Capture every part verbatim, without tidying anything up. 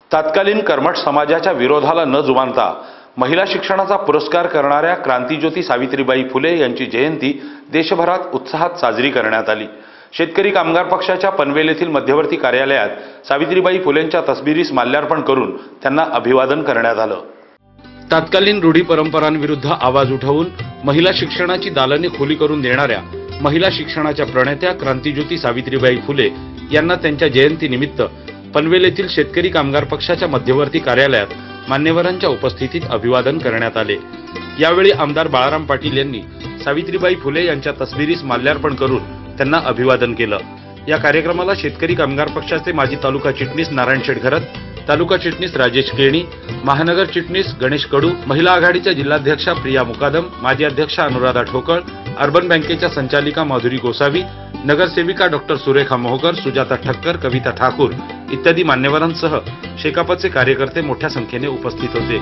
तत्कालीन कर्मठ समाजाच्या विरोधाला न जुमानता महिला शिक्षणाचा पुरस्कार करणाऱ्या क्रांतिज्योती सावित्रीबाई फुले यांची जयंती देशभरात उत्साहात साजरी करण्यात आली। शेतकरी कामगार पक्षाच्या पनवेल येथील मध्यवर्ती कार्यालयात सावित्रीबाई फुलेंच्या तस्बिरीस माल्यार्पण करून त्यांना अभिवादन करण्यात आलं। तत्कालीन रूढी परंपरांविरुद्ध आवाज उठवून महिला शिक्षणाची दालने खुली करून देणाऱ्या महिला शिक्षणाच्या प्रणेत्या क्रांतिज्योती सावित्रीबाई फुले यांना त्यांच्या जयंतीनिमित्त पनवेल येथील शेतकरी कामगार पक्षाच्या मध्यवर्ती कार्यालयात मान्यवरांच्या उपस्थितीत अभिवादन करण्यात आले। यावेळी आमदार बाळाराम पाटील यांनी सावित्रीबाई फुले यांच्या तस्बिरीस माल्यार्पण करून त्यांना अभिवादन केलं। या कार्यक्रमाला शेतकरी कामगार पक्षाचे माजी तालुका चिटणीस नारायण शेटघरत, तालुका चिटणीस राजेश केणी, महानगर चिटणीस गणेश कडू, महिला आघाडीच्या जिल्हाध्यक्षा प्रिया मुकादम, माजी अध्यक्षा अनुराधा ठोकळ, अर्बन बँकेच्या संचालिका माधुरी गोसावी, नगरसेविका डॉक्टर सुरेखा मोहकर, सुजाता ठक्कर, कविता ठाकूर इत्यादी मान्यवरांसह शेकापचे कार्यकर्ते मोठ्या संख्येने उपस्थित होते।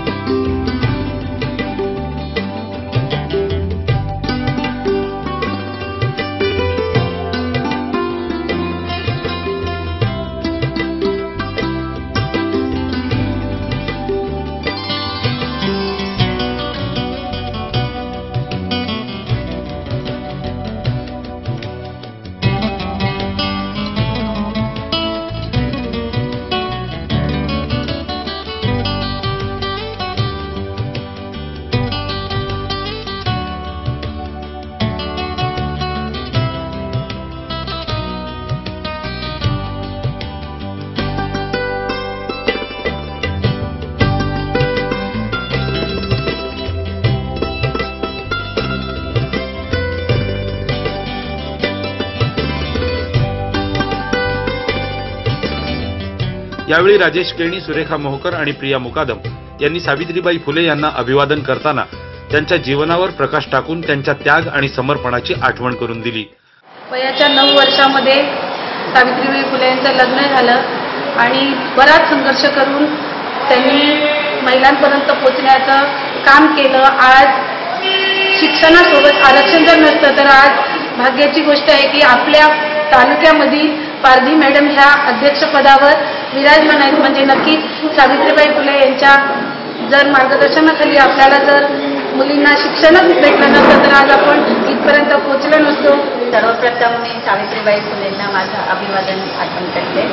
यावेळी राजेश केणी, सुरेखा मोहकर आणि प्रिया मुकादम यांनी सावित्रीबाई फुले यांना अभिवादन करताना त्यांच्या जीवनावर प्रकाश टाकून त्यांच्या त्याग आणि समर्पणाची आठवण करून दिली। वयाच्या नऊ वर्षामध्ये सावित्रीबाई फुले यांचं लग्न झालं आणि बराच संघर्ष करून त्यांनी महिलांपर्यंत पोहोचण्याचं काम केलं। आज शिक्षणासोबत आरक्षण जर नसतं तर आज भाग्याची गोष्ट आहे की आपल्या तालुक्यामध्ये पारधी मॅडम ह्या अध्यक्षपदावर विराजमान आहेत। म्हणजे नक्कीच सावित्रीबाई फुले यांच्या जर मार्गदर्शनाखाली आपल्याला जर मुलींना शिक्षणच भेटलं नसतं तर आज आपण इथपर्यंत पोहोचलो नसतो। सर्वप्रथम मी सावित्रीबाई फुलेंना माझं अभिवादन अर्पण करते।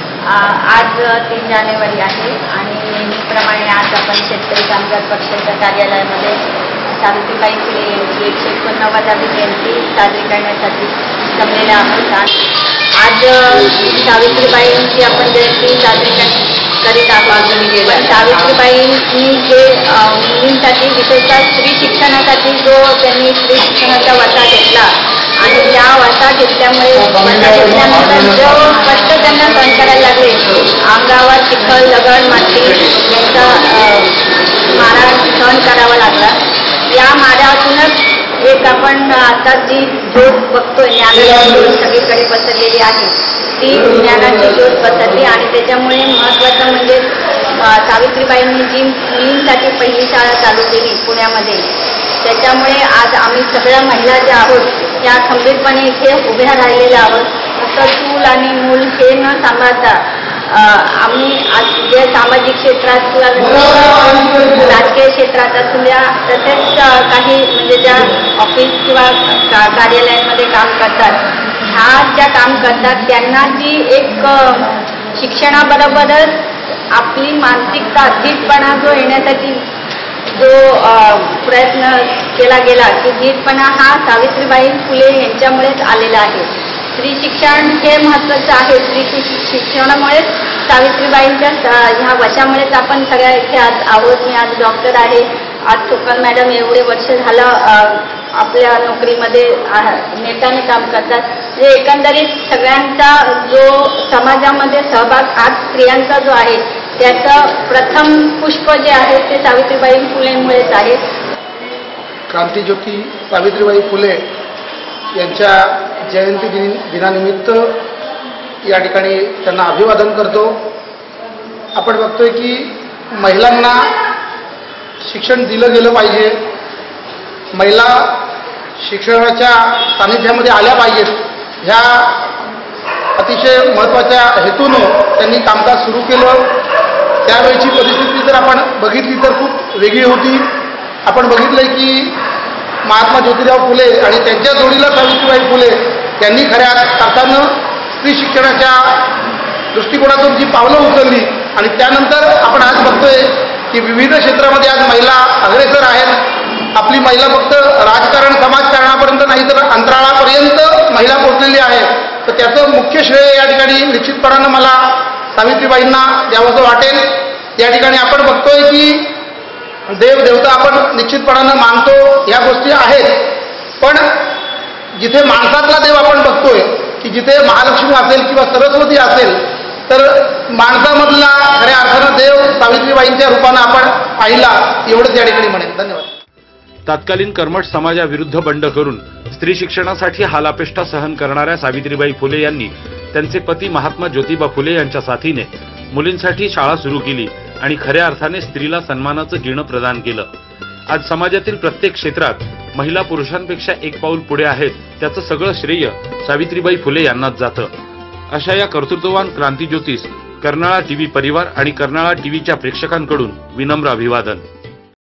आज तीन जानेवारी आहे आणि नेहमीप्रमाणे आज आपण शेतकरी कामगार पक्षाच्या कार्यालयामध्ये सावित्रीबाई फुले यांची एकशे एकोणनव्वदावी जयंती साजरी करण्यासाठी जमलेल्या आहोत। आज सावित्रीबाईंची आपण जयंती साजरी करीत आहोत। सावित्रीबाईंनी जे मुलींसाठी विशेषतः स्त्री शिक्षणासाठी जो त्यांनी स्त्री शिक्षणाचा वसा घेतला आणि त्या वसा घेतल्यामुळे वसा घेतल्यानंतर जो कष्ट त्यांना सहन करायला लागले, अंगावर चिखल, दगड, माती यांचा मारा सहन करावा लागला। या माऱ्यातूनच एक आपण आता जी ज्योत बघतोय, ज्ञानाची ज्योत सगळीकडे पसरलेली आहे, ती ज्ञानाची ज्योत पसरली आणि त्याच्यामुळे महत्त्वाचं म्हणजे सावित्रीबाईंनी जी मुलींसाठी पहिली शाळा चालू केली पुण्यामध्ये, त्याच्यामुळे आज आम्ही सगळ्या महिला ज्या आहोत त्या खंबीरपणे इथे उभ्या राहिलेल्या आहोत। फक्त चूल आणि मूल हे न सांभाळता आम्ही आज जे सामाजिक क्षेत्रात किंवा राजकीय क्षेत्रात असू द्या, तसेच काही म्हणजे ज्या ऑफिस किंवा कार्यालयांमध्ये काम करतात, ह्या ज्या काम करतात त्यांना जी एक शिक्षणाबरोबरच आपली मानसिकता धीटपणा जो येण्यासाठी जो प्रयत्न केला गेला की धीटपणा हा सावित्रीबाई फुले यांच्यामुळेच आलेला आहे। स्त्री शिक्षण हे महत्त्वाचं आहे। स्त्री शिक्षणामुळेच सावित्रीबाईंच्या ह्या वशामुळेच आपण सगळ्या इथे आज आहोत। मी आज डॉक्टर आहे। आज ठोकळ मॅडम एवढे वर्ष झालं आपल्या नोकरीमध्ये नेटाने काम करतात। म्हणजे एकंदरीत सगळ्यांचा जो समाजामध्ये सहभाग आज स्त्रियांचा जो आहे त्याचं प्रथम पुष्प जे आहे ते सावित्रीबाई फुलेंमुळेच आहे। क्रांतिज्योती सावित्रीबाई फुले यांच्या जयंती दिन दिनानिमित्त या ठिकाणी त्यांना अभिवादन करतो। आपण बघतोय की महिलांना शिक्षण दिलं गेलं पाहिजे, महिला शिक्षणाच्या सानिध्यामध्ये आल्या पाहिजेत, ह्या अतिशय महत्त्वाच्या हेतूनं त्यांनी कामकाज सुरू केलं। त्यावेळची परिस्थिती जर आपण बघितली तर खूप वेगळी होती. आपण बघितलंय की महात्मा ज्योतिराव फुले आणि त्यांच्या जोडीला सावित्रीबाई फुले यांनी खऱ्या अर्थानं स्त्री शिक्षणाच्या दृष्टिकोनातून जी पावलं उचलली आणि त्यानंतर आपण आज बघतोय की विविध क्षेत्रामध्ये आज महिला अग्रेसर आहेत. आपली महिला फक्त राजकारण समाजकारणापर्यंत नाही तर अंतराळापर्यंत महिला पोहोचलेली आहे. तर त्याचं मुख्य श्रेय या ठिकाणी निश्चितपणानं मला सावित्रीबाईंना द्यावंसं वाटेल. या ठिकाणी आपण बघतोय की देव देवता आपण निश्चितपणानं मानतो, ह्या गोष्टी आहेत. पण जिथे माणसातला देव आपण बघतोय की जिथे महालक्ष्मी असेल किंवा सरस्वती असेल तर माणसामधला खऱ्या अर्थानं देव सावित्रीबाईंच्या रूपानं आपण पाहिला, एवढंच या ठिकाणी म्हणेन. धन्यवाद. तत्कालीन कर्मठ समाजाविरुद्ध बंड करून स्त्री शिक्षणासाठी हालापेष्टा सहन करणाऱ्या सावित्रीबाई फुले यांनी त्यांचे पती महात्मा ज्योतिबा फुले यांच्या साथीने मुलींसाठी शाळा सुरू केली आणि खऱ्या अर्थाने स्त्रीला सन्मानाचं गिणं प्रदान केलं. आज समाजातील प्रत्येक क्षेत्रात महिला पुरुषांपेक्षा एक पाऊल पुढे आहेत, त्याचं सगळं श्रेय सावित्रीबाई फुले यांनाच जातं. अशा या कर्तृत्ववान क्रांतिज्योतीस कर्नाळा टीव्ही परिवार आणि कर्नाळा टीव्हीच्या प्रेक्षकांकडून विनम्र अभिवादन.